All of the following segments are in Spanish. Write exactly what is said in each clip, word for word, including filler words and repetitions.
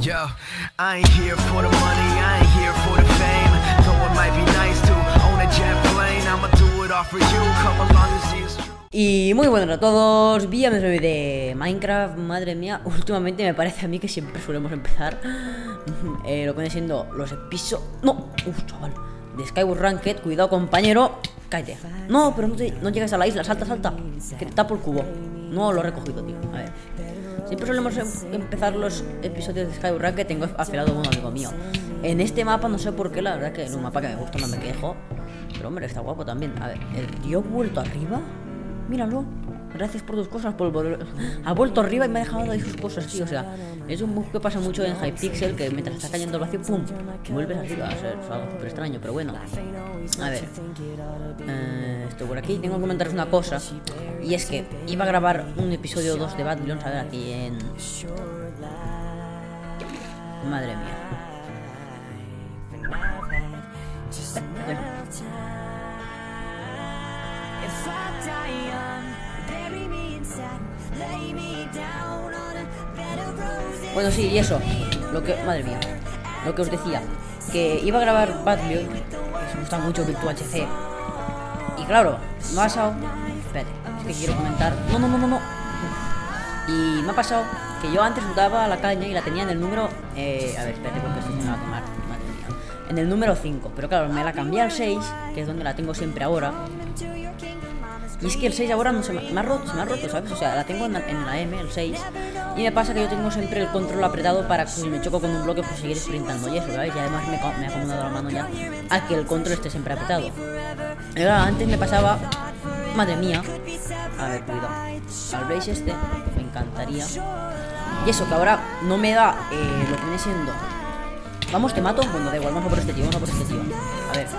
Yo, I ain't here for the money, I ain't here for the fame. Though it might be nice to own a jet plane, I'ma do it all for you, come along and see it's true. Y muy buenos a todos, bienvenidos de Minecraft. Madre mía, últimamente me parece a mí que siempre solemos empezar eh, lo que viene siendo los episodios. No, uf, chaval, de Skyward Ranked. Cuidado, compañero, cállate. No, pero no, te, no llegas a la isla, salta, salta, que te tapo el cubo. No lo he recogido, tío, a ver. Siempre solemos em empezar los episodios de Skyward Ranked. Tengo afilado a un amigo mío. En este mapa no sé por qué, la verdad que es un mapa que me gusta, no me quejo. Pero hombre, está guapo también. A ver, el tío ha vuelto arriba. Míralo, gracias por tus cosas, por volver. Ha vuelto arriba y me ha dejado ahí sus cosas, tío. O sea, es un bug que pasa mucho en Hypixel, que mientras está cayendo el vacío, pum, vuelves arriba. O sea, es algo súper extraño, pero bueno. A ver, eh, esto por aquí. Tengo que comentaros una cosa. Y es que iba a grabar un episodio dos de Babylon, a ver, aquí en... Madre mía. Bueno, sí, y eso, lo que, madre mía, lo que os decía, que iba a grabar Babylon, que me gusta mucho Virtua H C. Y claro, me ha pasado, espérate, es que quiero comentar, no, no, no, no, no. Y me ha pasado que yo antes usaba la caña y la tenía en el número, eh, a ver, espérate porque si me va a quemar, madre mía, en el número cinco, pero claro, me la cambié al seis, que es donde la tengo siempre ahora. Y es que el seis ahora no se me, me ha roto, se me ha roto, ¿sabes? O sea, la tengo en la, en la M, el seis. Y me pasa que yo tengo siempre el control apretado para que si me choco con un bloque pues seguir sprintando y eso, ¿sabes? Y además me, me ha acomodado la mano ya a que el control esté siempre apretado. Y ahora antes me pasaba, madre mía, a ver, cuidado, al Blaze este, me encantaría. Y eso, que ahora no me da eh, lo que viene siendo. Vamos, te mato, bueno, da igual, vamos a por este tío, vamos a por este tío. A ver.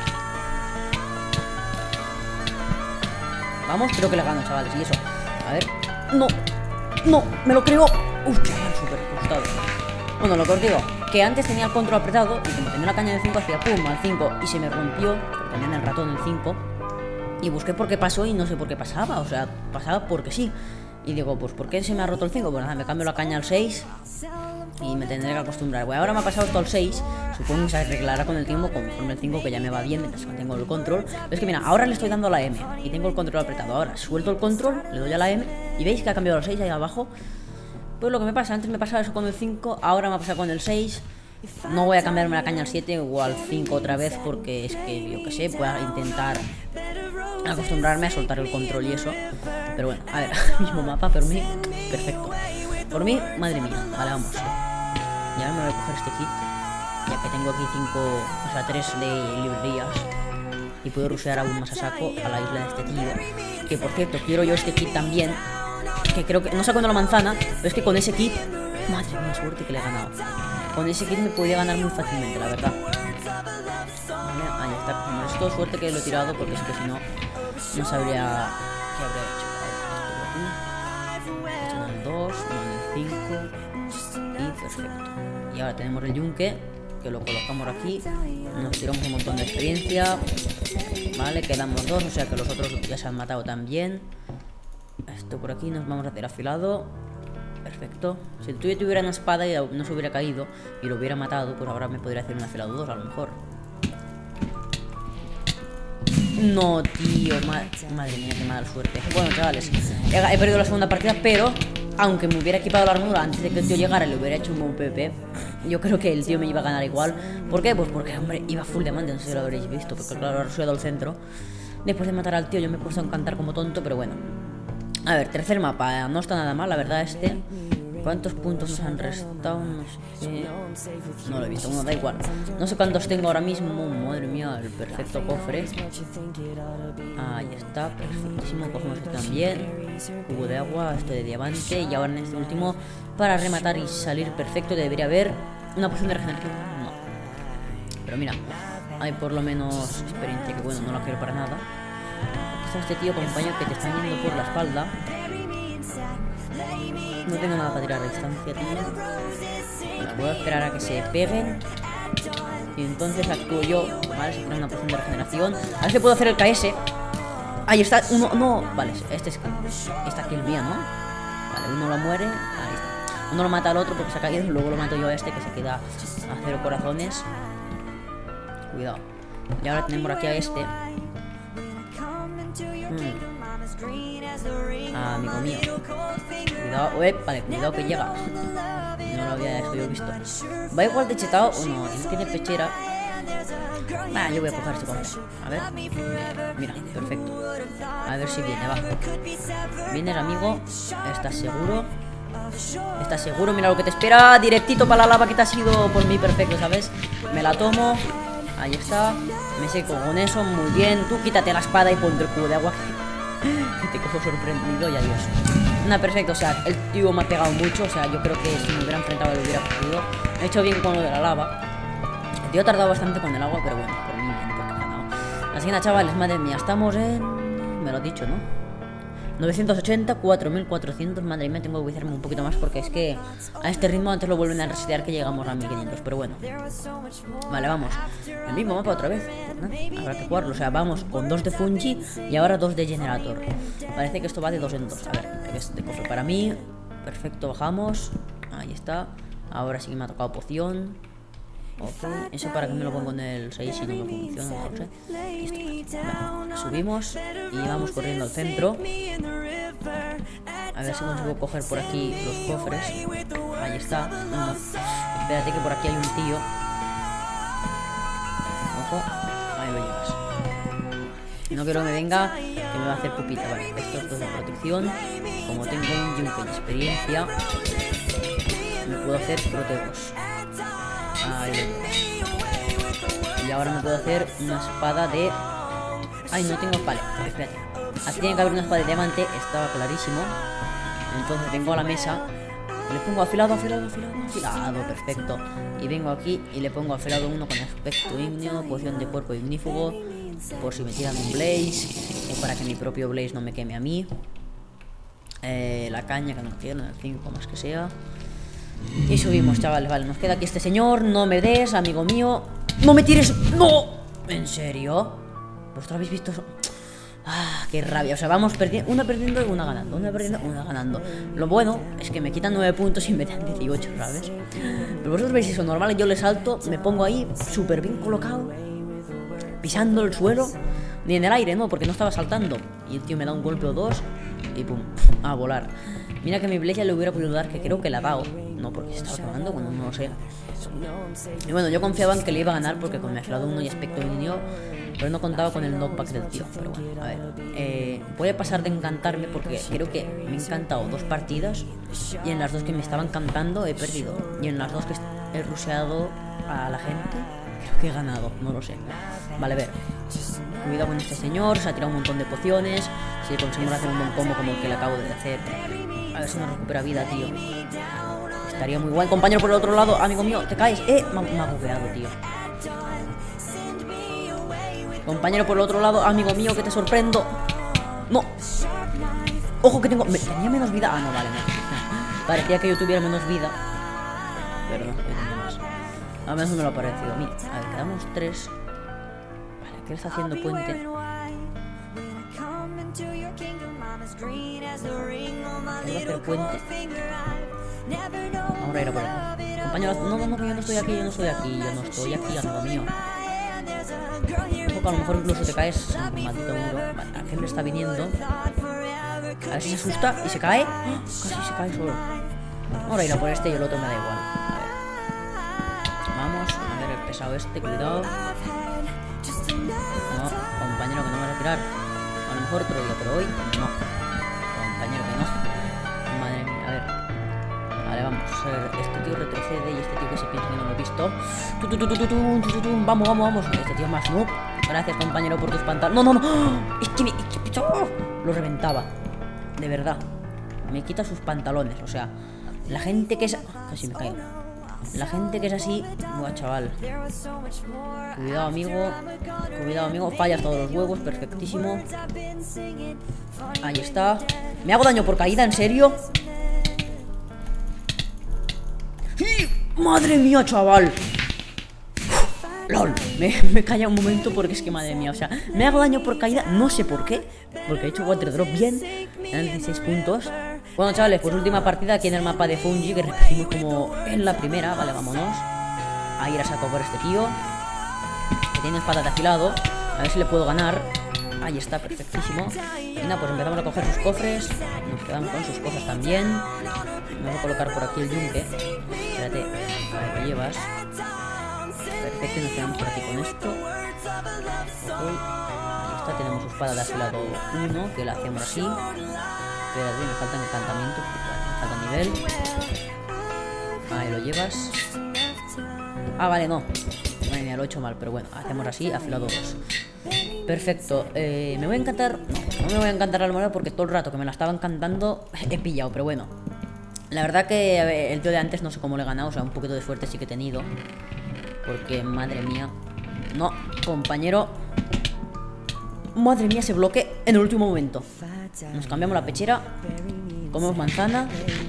Vamos, creo que le gano, chavales, y eso. A ver, no, no, me lo creo. Uf, chaval, súper ajustado. Bueno, lo que os digo, que antes tenía el control apretado y como tenía la caña del cinco hacía pum al cinco y se me rompió, porque tenía el ratón del cinco. Y busqué por qué pasó y no sé por qué pasaba, o sea, pasaba porque sí. Y digo, pues ¿por qué se me ha roto el cinco? Pues nada, me cambio la caña al seis y me tendré que acostumbrar. Bueno, ahora me ha pasado esto al seis, supongo que se arreglará con el tiempo, conforme el cinco que ya me va bien mientras mantengo el control. Pero es que mira, ahora le estoy dando a la M y tengo el control apretado. Ahora suelto el control, le doy a la M y veis que ha cambiado al seis ahí abajo. Pues lo que me pasa, antes me pasaba eso con el cinco, ahora me ha pasado con el seis. No voy a cambiarme la caña al siete o al cinco otra vez porque es que, yo que sé, voy a intentar acostumbrarme a soltar el control y eso. Pero bueno, a ver, mismo mapa, por mí, perfecto. Por mí, madre mía, vale, vamos. Y ahora me voy a coger este kit, ya que tengo aquí cinco, o sea, tres de librerías. Y puedo rushear aún más a saco a la isla de este tío. Que por cierto, quiero yo este kit también. Que creo que, no sacando la manzana, pero es que con ese kit, madre mía, suerte que le he ganado. Con ese kit me podía ganar muy fácilmente, la verdad. Vale, ahí está. Como esto, suerte que lo he tirado, porque es que si no, no sabría qué habría hecho. Esto en el dos, en el cinco. Y perfecto. Y ahora tenemos el yunque, que lo colocamos aquí. Nos tiramos un montón de experiencia. Vale, quedamos dos, o sea que los otros ya se han matado también. Esto por aquí nos vamos a hacer afilado. Perfecto. Si el tuyo tuviera una espada y no se hubiera caído y lo hubiera matado, pues ahora me podría hacer un afilado dos a lo mejor. No, tío, ma madre mía, qué mala suerte. Bueno, chavales, he, he perdido la segunda partida, pero aunque me hubiera equipado la armadura antes de que el tío llegara y le hubiera hecho un buen P V P, yo creo que el tío me iba a ganar igual. ¿Por qué? Pues porque, hombre, iba full diamante, no sé si lo habréis visto, porque claro, ha rusheado al centro. Después de matar al tío yo me he puesto a encantar como tonto, pero bueno. A ver, tercer mapa, no está nada mal, la verdad, este. ¿Cuántos puntos nos han restado? No sé. No lo he visto, bueno, da igual. No sé cuántos tengo ahora mismo. Madre mía, el perfecto cofre. Ahí está, perfectísimo. Cogemos este también. Cubo de agua, este de diamante. Y ahora en este último, para rematar y salir perfecto, debería haber una poción de regeneración. No. Pero mira, hay por lo menos experiencia, que bueno, no la quiero para nada. Aquí está este tío, compañero, que te está yendo por la espalda. No tengo nada para tirar a distancia, tío. Bueno, voy a esperar a que se peguen. Y entonces actúo yo. Vale, se pone una poción de regeneración. A ver si puedo hacer el K S. Ahí está, uno, no. Vale, este es esta kill mía, ¿no? Vale, uno lo muere. Ahí está. Uno lo mata al otro porque se ha caído, luego lo mato yo a este que se queda a cero corazones. Cuidado. Y ahora tenemos aquí a este. Hmm. Ah, amigo mío. Cuidado, eh, vale, cuidado que llega. No lo había esto yo visto. ¿Va igual de chetado o no? Si no tiene pechera. Ah, yo voy a coger este comer. A ver. Mira, perfecto. A ver si viene, va. Vienes, amigo. ¿Estás seguro? ¿Estás seguro? Mira lo que te espera. Directito para la lava que te ha sido por mí, perfecto, ¿sabes? Me la tomo. Ahí está. Me seco con eso, muy bien. Tú quítate la espada y ponte el cubo de agua. Que te cojo sorprendido y adiós. Nada, perfecto, o sea, el tío me ha pegado mucho. O sea, yo creo que si me hubiera enfrentado lo hubiera cogido. He hecho bien con lo de la lava. El tío ha tardado bastante con el agua, pero bueno, por mí bien, porque he ganado. Así que nada, chavales, madre mía, estamos en... Me lo he dicho, ¿no? novecientos ochenta, cuatro mil cuatrocientos. Madre mía, tengo que viciarme un poquito más porque es que a este ritmo antes lo vuelven a resetear que llegamos a mil quinientos. Pero bueno, vale, vamos. El mismo mapa otra vez, ¿no? Habrá que jugarlo, o sea, vamos con dos de Fungi y ahora dos de Generator. Parece que esto va de dos en dos. A ver, este cofre para mí. Perfecto, bajamos. Ahí está. Ahora sí que me ha tocado poción. Ok, eso para que me lo pongo en el seis si no me funciona, no lo sé. Listo. Vale, subimos y vamos corriendo al centro. A ver si consigo coger por aquí los cofres. Ahí está. No. Espérate que por aquí hay un tío. Ojo. Ahí lo llevas. No quiero que me venga, que me va a hacer pupita. Vale, esto es todo de protección. Como tengo un yunque de experiencia, me puedo hacer protegos. Ahí. Y ahora me puedo hacer una espada de... Ay, no tengo... Vale, espérate. Aquí tiene que haber una espada de diamante, estaba clarísimo. Entonces vengo a la mesa, le pongo afilado, afilado, afilado, afilado, perfecto. Y vengo aquí y le pongo afilado uno con aspecto ígneo, poción de cuerpo ignífugo, por si me tiran un blaze, o para que mi propio blaze no me queme a mí. Eh, la caña que no quiero, el cinco más que sea. Y subimos, chavales, vale, nos queda aquí este señor. No me des, amigo mío. ¡No me tires! ¡No! ¿En serio? ¿Vosotros habéis visto eso? Ah, qué rabia, o sea, vamos perdiendo, una perdiendo y una ganando, una perdiendo, una ganando. Lo bueno es que me quitan nueve puntos y me dan dieciocho, ¿sabes? Pero vosotros veis eso normal, yo le salto, me pongo ahí súper bien colocado, pisando el suelo, ni en el aire, no, porque no estaba saltando. Y el tío me da un golpe o dos y pum, a volar. Mira que mi Blaze ya le hubiera podido dar, que creo que la ha dado. No, porque se estaba quemando cuando no lo sé. Y bueno, yo confiaba en que le iba a ganar porque con mi afilado uno y aspecto ígneo, pero no contaba con el knockback del tío. Pero bueno, a ver, eh, puede pasar de encantarme porque creo que me he encantado dos partidas y en las dos que me estaban cantando he perdido. Y en las dos que he rusheado a la gente, creo que he ganado, no lo sé. Vale, a ver, cuidado con este señor, se ha tirado un montón de pociones. Si conseguimos hacer un buen combo como el que le acabo de hacer, a ver si nos recupera vida, tío. Estaría muy guay. Compañero por el otro lado, amigo mío, te caes. Eh, me, me ha bugueado, tío. Compañero por el otro lado, amigo mío, que te sorprendo. No. Ojo que tengo... ¿Tenía menos vida? Ah, no, vale, no. Parecía que yo tuviera menos vida, pero no, yo tengo más. A menos me lo ha parecido. Mira, a ver, quedamos tres. Vale, ¿qué está haciendo puente? Voy a hacer puente. Ahora ir a por él. Compañero, no, no, no, que yo no estoy aquí, yo no estoy aquí, yo no estoy aquí, amigo mío. Ojo que a lo mejor incluso te caes, maldito duro. Vale, aquel le está viniendo. A ver si se asusta y se cae. ¡Oh! Casi se cae solo. Ahora ir a por este y el otro me da igual. A ver. Vamos, a ver el pesado este, cuidado. No, compañero, que no me vas a tirar. A lo mejor otro día, pero hoy no. Compañero, que no. Madre mía, a ver. Vale, vamos. Este tío retrocede y este tío que se piensa que no lo he visto. Tu, tu, tu, tu, tu, tu, tu, tu. Vamos, vamos, vamos. Este tío es más noob. Gracias, compañero, por tus pantalones. No, no, no. Es que me... Es que... ¡Oh! Lo reventaba. De verdad. Me quita sus pantalones. O sea, la gente que es... Casi me caigo. La gente que es así... Buah, chaval. Cuidado, amigo. Cuidado, amigo. Fallas todos los huevos. Perfectísimo. Ahí está. ¿Me hago daño por caída? ¿En serio? ¡Sí! ¡Madre mía, chaval! ¡Lol! Me, me calla un momento porque es que, madre mía, o sea, me hago daño por caída, no sé por qué, porque he hecho water drop bien, me dan dieciséis puntos, Bueno, chavales, pues última partida aquí en el mapa de Fungi, que repetimos como en la primera. Vale, vámonos a ir a saco por este tío, que tiene espada de afilado. A ver si le puedo ganar. Ahí está, perfectísimo. Y nada, pues empezamos a coger sus cofres. Nos quedan con sus cosas también. Vamos a colocar por aquí el yunque. Espérate, a ver, lo llevas. Perfecto, y nos quedamos por aquí con esto. Ok, ahí está, tenemos su espada de afilado uno, que la hacemos así. Espérate, me falta encantamiento. Vale, me falta nivel. Ahí lo llevas. Ah, vale, no. Madre mía, lo he hecho mal, pero bueno, hacemos así, afilado dos. Perfecto, eh, me voy a encantar. No, no me voy a encantar la almohada porque todo el rato que me la estaban cantando he pillado, pero bueno. La verdad que a ver, el tío de antes no sé cómo le he ganado, o sea, un poquito de suerte sí que he tenido. Porque, madre mía. No, compañero. Madre mía, ese bloque en el último momento. Nos cambiamos la pechera. Comemos manzana.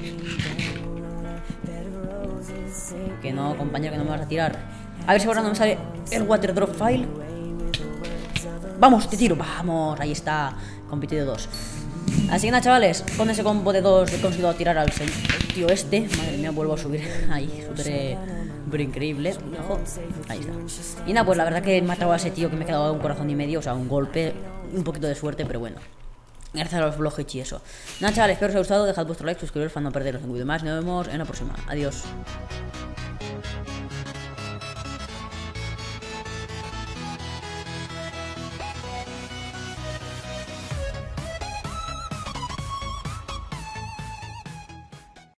Que no, compañero, que no me vas a tirar. A ver si ahora no me sale el water drop file. Vamos, te tiro, vamos, ahí está. Competido dos. Así que nada, chavales, con ese combo de dos he conseguido tirar al tío este. Madre mía, vuelvo a subir. Ahí, súper súper increíble. Ojo, ahí está. Y nada, pues la verdad que he matado a ese tío que me he quedado un corazón y medio. O sea, un golpe, un poquito de suerte, pero bueno. Gracias a los blogs y eso. Nada, chavales, espero que os haya gustado. Dejad vuestro like, suscribiros para no perderos un vídeo más. Nos vemos en la próxima. Adiós.